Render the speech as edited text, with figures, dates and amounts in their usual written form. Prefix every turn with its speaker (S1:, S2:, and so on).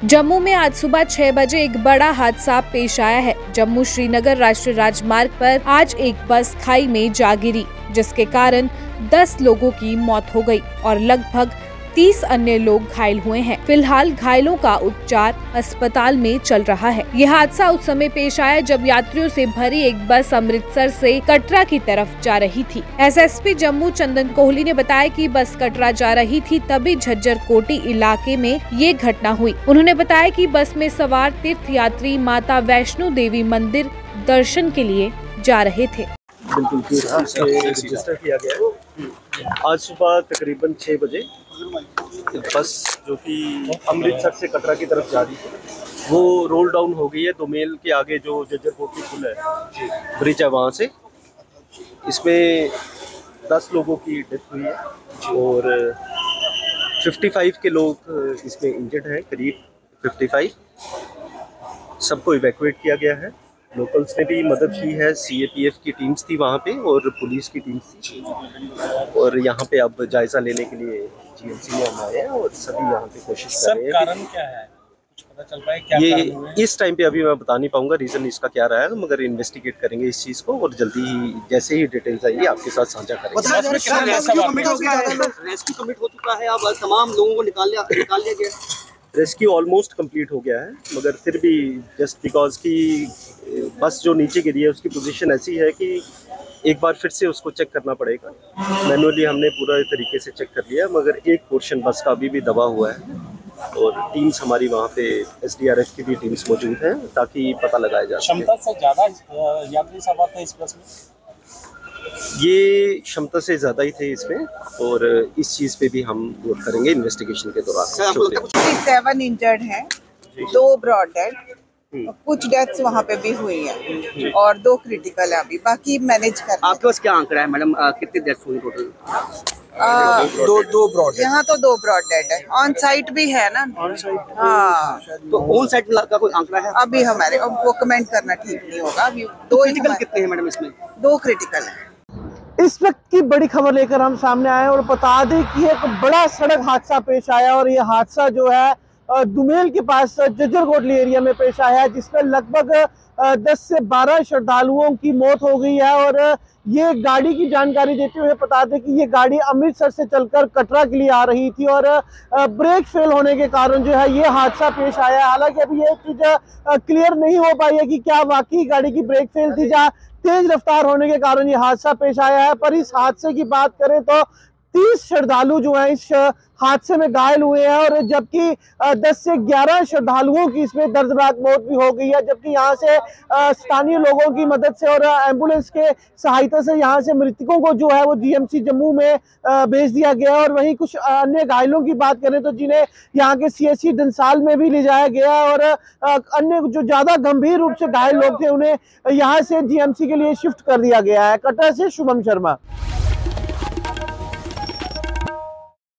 S1: जम्मू में आज सुबह 6 बजे एक बड़ा हादसा पेश आया है। जम्मू श्रीनगर राष्ट्रीय राजमार्ग पर आज एक बस खाई में जा गिरी, जिसके कारण 10 लोगों की मौत हो गई और लगभग 30 अन्य लोग घायल हुए हैं। फिलहाल घायलों का उपचार अस्पताल में चल रहा है। यह हादसा उस समय पेश आया जब यात्रियों से भरी एक बस अमृतसर से कटरा की तरफ जा रही थी। एसएसपी जम्मू चंदन कोहली ने बताया कि बस कटरा जा रही थी, तभी झज्जर कोटी इलाके में ये घटना हुई। उन्होंने बताया कि बस में सवार तीर्थ यात्री माता वैष्णो देवी मंदिर दर्शन के लिए जा रहे थे।
S2: बिल्कुल रजिस्टर किया गया है। आज सुबह तकरीबन 6 बजे बस जो कि अमृतसर से कटरा की तरफ जा रही थी वो रोल डाउन हो गई है। दोमेल के आगे जो जज्जर कोटी पुल है, ब्रिज है, वहाँ से इसमें 10 लोगों की डेथ हुई है और 55 के लोग इसमें इंजर्ड हैं, करीब 55। सबको इवैक्यूएट किया गया है। लोकल्स ने भी मदद की है, सीएपीएफ की टीम्स थी वहाँ पे और पुलिस की टीम्स थी और यहाँ पे अब जायजा लेने के लिए जीएमसी में हम आए हैं और सभी यहाँ पे कोशिश कर रहे हैं।
S3: कारण क्या है, कुछ पता चल पाया क्या
S2: ये इस टाइम पे अभी मैं बता नहीं पाऊंगा रीजन इसका क्या रहा है, मगर इन्वेस्टिगेट करेंगे इस चीज़ को और जल्दी ही जैसे ही डिटेल्स आएगी आपके साथ साझा करेंगे।
S4: रेस्क्यू कमिट हो चुका है, अब तमाम लोगों को निकाल लिया गया।
S2: रेस्क्यू ऑलमोस्ट कंप्लीट हो गया है, मगर फिर भी जस्ट बिकॉज की बस जो नीचे गिरी है उसकी पोजीशन ऐसी है कि एक बार फिर से उसको चेक करना पड़ेगा। मैनुअली हमने पूरा तरीके से चेक कर लिया, मगर एक पोर्शन बस का अभी भी दबा हुआ है और टीम्स हमारी वहाँ पे एसडीआरएफ की भी टीम्स मौजूद हैं ताकि पता लगाया जा सके।
S3: क्षमता से ज़्यादा यात्री सवार थे इस बस में?
S2: ये क्षमता से ज़्यादा ही थे इसमें और इस चीज़ पे भी हम वर्क करेंगे इन्वेस्टिगेशन के दौरान।
S5: 7 इंजर्ड हैं, 2 ब्रॉड डेड, कुछ डेथ्स वहाँ पे भी हुई है और 2 क्रिटिकल है। अभी बाकी मैनेज कर।
S4: आपके पास क्या आंकड़ा है मैडम, कितनी डेथ्स हुई टोटल?
S5: दो ब्रॉड, यहाँ तो 2 ब्रॉड डेड है। ऑन साइट भी है ना? हाँ,
S4: तो ऑन साइट का कोई आंकड़ा है?
S5: अभी हमारे वो कमेंट करना ठीक नहीं होगा। अभी 2
S4: क्रिटिकल कितने हैं मैडम इसमें?
S5: 2 क्रिटिकल है।
S6: इस वक्त की बड़ी खबर लेकर हम सामने आए और बता दें कि एक बड़ा सड़क हादसा पेश आया और ये हादसा जो है दुमेल के पास जज्जर कोटली एरिया में पेश आया है, जिसमें लगभग 10 से 12 श्रद्धालुओं की मौत हो गई है। और ये गाड़ी की जानकारी देते हुए बता दें कि ये गाड़ी अमृतसर से चलकर कटरा के लिए आ रही थी और ब्रेक फेल होने के कारण जो है ये हादसा पेश आया है। हालांकि अभी ये चीज़ क्लियर नहीं हो पाई है कि क्या वाकई गाड़ी की ब्रेक फेल थी या तेज रफ्तार होने के कारण ये हादसा पेश आया है। पर इस हादसे की बात करें तो 30 श्रद्धालु जो हैं इस हादसे में घायल हुए हैं और जबकि 10 से 11 श्रद्धालुओं की इसमें दर्दनाक मौत भी हो गई है। जबकि यहाँ से स्थानीय लोगों की मदद से और एम्बुलेंस के सहायता से यहाँ से मृतकों को जो है वो जीएमसी जम्मू में भेज दिया गया। और वहीं कुछ अन्य घायलों की बात करें तो जिन्हें यहाँ के सीएससी डंसाल में भी ले जाया गया और अन्य जो ज़्यादा गंभीर रूप से घायल लोग थे उन्हें यहाँ से जीएमसी के लिए शिफ्ट कर दिया गया है। कटरा से शुभम शर्मा।